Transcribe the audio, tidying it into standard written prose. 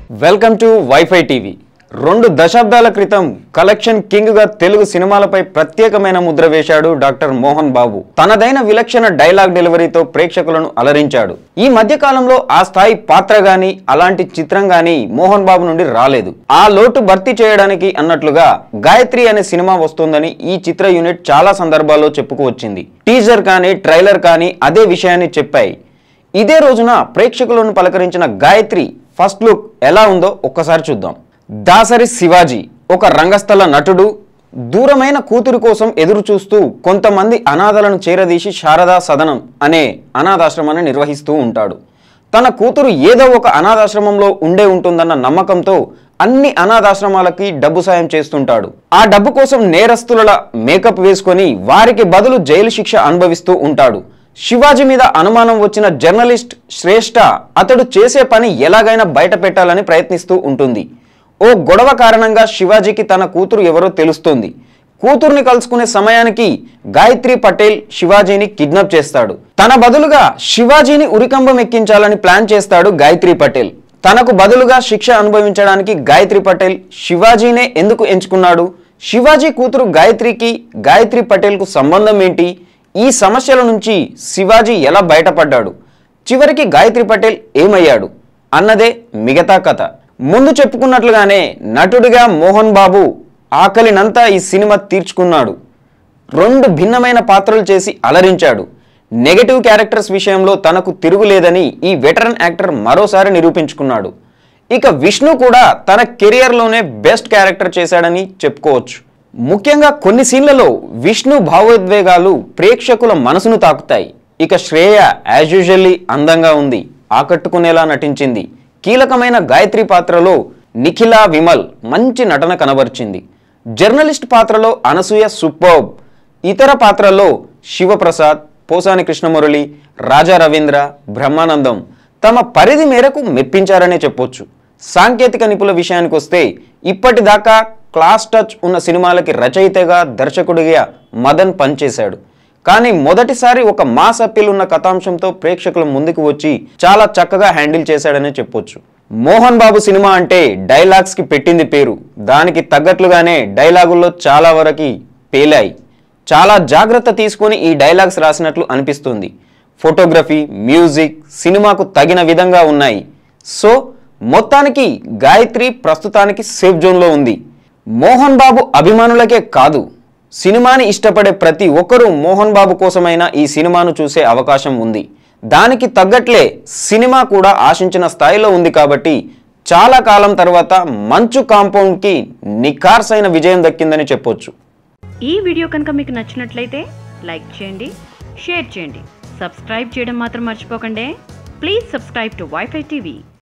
Welcome to WiFi TV. 2 దశాబ్దాల క్రితం collection king గా తెలుగు సినిమాలపై ప్రత్యేకమైన ముద్ర వేశాడు డాక్టర్ మోహన్ బాబు. తనదైన విలక్షణ డైలాగ్ డెలివరీతో ప్రేక్షకులను అలరించాడు. ఈ మధ్య కాలంలో ఆ స్థాయి పాత్ర గాని అలాంటి చిత్రం గాని మోహన్ బాబు నుండి రాలేదు. ఆ లోటు భర్తీ చేయడానికి అన్నట్లుగా గాయత్రి అనే సినిమా వస్తుందని ఈ చిత్ర యూనిట్ చాలా సందర్భాల్లో చెప్పుకువచ్చింది. టీజర్ కానీ ట్రైలర్ కానీ అదే విషయాన్ని చెప్పాయి. ఇదే రోజున ప్రేక్షకులను పలకరించిన గాయత్రి ఫస్ట్ లుక్ ఎలా ఉందో ఒక్కసారి చూద్దాం. దాసరి శివాజీ ఒక రంగస్థల నటుడు. దూరమైన కూతురు కోసం ఎదురు చూస్తూ కొంతమంది అనాథలను చేరదీసి శారదా సదనం అనే అనాథాశ్రమాన్ని నిర్వహిస్తూ ఉంటాడు. తన కూతురు ఏదో ఒక అనాథాశ్రమంలో ఉండే ఉంటుందన్న నమ్మకంతో అన్ని అనాథాశ్రమాలకి డబ్బు సాయం చేస్తుంటాడు. ఆ డబ్బు కోసం నేరస్తుల మేకప్ వేసుకొని వారికి బదులు జైలు శిక్ష అనుభవిస్తూ ఉంటాడు. శివాజీ మీద అనుమానం వచ్చిన జర్నలిస్ట్ శ్రేష్ఠ అతడు చేసే పని ఎలాగైనా బయట పెట్టాలని ప్రయత్నిస్తూ ఉంటుంది. ఓ గొడవ కారణంగా శివాజీకి తన కూతురు ఎవరో తెలుస్తుంది. కూతుర్ని కలుసుకునే సమయానికి గాయత్రి పటేల్ శివాజీని కిడ్నాప్ చేస్తాడు. తన బదులుగా శివాజీని ఉరికంబం ఎక్కించాలని ప్లాన్ చేస్తాడు గాయత్రి పటేల్. తనకు బదులుగా శిక్ష అనుభవించడానికి గాయత్రి పటేల్ శివాజీనే ఎందుకు ఎంచుకున్నాడు? శివాజీ కూతురు గాయత్రికి గాయత్రి పటేల్కు సంబంధం ఏంటి? ఈ సమస్యల నుంచి శివాజీ ఎలా బయటపడ్డాడు? చివరికి గాయత్రి పటేల్ ఏమయ్యాడు అన్నదే మిగతా కథ. ముందు చెప్పుకున్నట్లుగానే నటుడిగా మోహన్ బాబు ఆకలినంతా ఈ సినిమా తీర్చుకున్నాడు. 2 భిన్నమైన పాత్రలు చేసి అలరించాడు. నెగటివ్ క్యారెక్టర్స్ విషయంలో తనకు తిరుగులేదని ఈ వెటరన్ యాక్టర్ మరోసారి నిరూపించుకున్నాడు. ఇక విష్ణు కూడా తన కెరియర్లోనే బెస్ట్ క్యారెక్టర్ చేశాడని చెప్పుకోవచ్చు. ముఖ్యంగా కొన్ని సీన్లలో విష్ణు భావోద్వేగాలు ప్రేక్షకుల మనసును తాకుతాయి. ఇక శ్రేయ యాజ్ యూజువల్లీ అందంగా ఉంది, ఆకట్టుకునేలా నటించింది. కీలకమైన గాయత్రి పాత్రలో నిఖిల విమల్ మంచి నటన కనబరిచింది. జర్నలిస్ట్ పాత్రలో అనసూయ సూపర్బ్. ఇతర పాత్రల్లో శివప్రసాద్, పోసాని కృష్ణమురళి, రాజా రవీంద్ర, బ్రహ్మానందం తమ పరిధి మేరకు మెప్పించారనే చెప్పొచ్చు. సాంకేతిక నిపుణుల విషయానికి వస్తే ఇప్పటిదాకా క్లాస్ టచ్ ఉన్న సినిమాలకి రచయితగా దర్శకుడిగా మదన్ పనిచేశాడు. కానీ మొదటిసారి ఒక మాస్ అప్పీల్ ఉన్న కథాంశంతో ప్రేక్షకుల ముందుకు వచ్చి చాలా చక్కగా హ్యాండిల్ చేశాడనే చెప్పొచ్చు. మోహన్ బాబు సినిమా అంటే డైలాగ్స్కి పెట్టింది పేరు. దానికి తగ్గట్లుగానే డైలాగుల్లో చాలా వరకు పేలాయి. చాలా జాగ్రత్త తీసుకొని ఈ డైలాగ్స్ రాసినట్లు అనిపిస్తుంది. ఫోటోగ్రఫీ, మ్యూజిక్ సినిమాకు తగిన విధంగా ఉన్నాయి. సో మొత్తానికి గాయత్రి ప్రస్తుతానికి సేఫ్ జోన్లో ఉంది. మోహన్ బాబు అభిమానులకే కాదు, సినిమాని ఇష్టపడే ప్రతి ఒక్కరూ మోహన్ బాబు కోసమైనా ఈ సినిమాను చూసే అవకాశం ఉంది. దానికి తగ్గట్లే సినిమా కూడా ఆశించిన స్థాయిలో ఉంది కాబట్టి చాలా కాలం తర్వాత మంచు కాంపౌండ్కి నిఖార్సైన విజయం దక్కిందని చెప్పొచ్చు. ఈ వీడియో కనుక మీకు నచ్చినట్లయితే లైక్ చేయండి, షేర్ చేయండి, సబ్స్క్రైబ్ చేయడం మాత్రం మర్చిపోకండి. Please subscribe to WiFi TV.